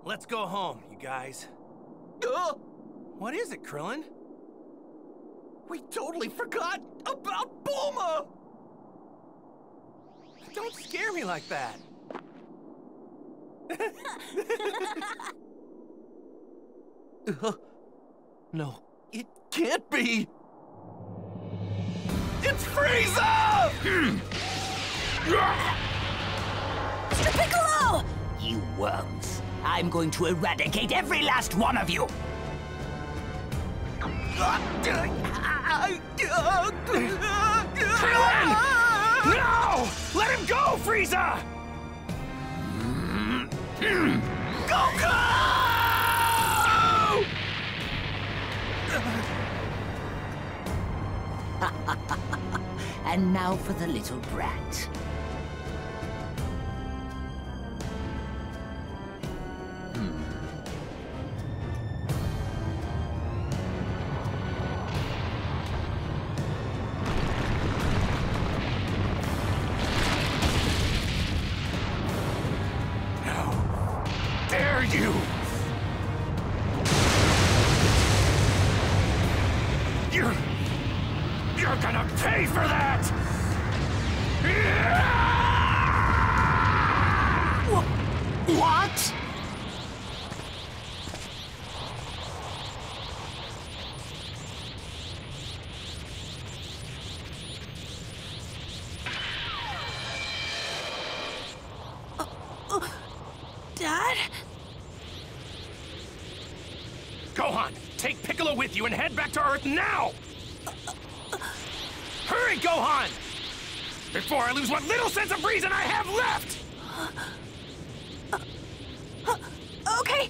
Let's go home, you guys. What is it, Krillin? We totally forgot about Bulma! Don't scare me like that. No, it can't be! It's Frieza! Mr. Piccolo! You worms. I'm going to eradicate every last one of you! Krillin! No! Let him go, Frieza! Goku! And now for the little brat. Dare you! You're gonna pay for that! What? Dad? Gohan, take Piccolo with you and head back to Earth now! Hurry, Gohan! Before I lose what little sense of reason I have left! Okay.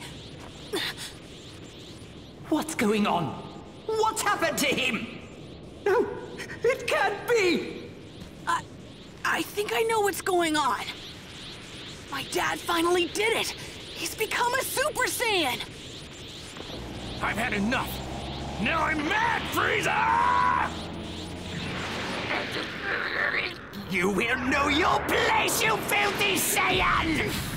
What's going on? What's happened to him? No, it can't be! I think I know what's going on. My dad finally did it! He's become a Super Saiyan! I've had enough! Now I'm mad, Frieza! You will know your place, you filthy Saiyan!